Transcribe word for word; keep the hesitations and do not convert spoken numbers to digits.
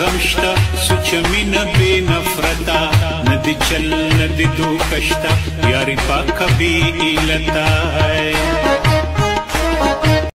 غمشتا سوچ مینا بے نفرتا ندی چل ندی دو کشتا یاری پاک بھی علتا ہے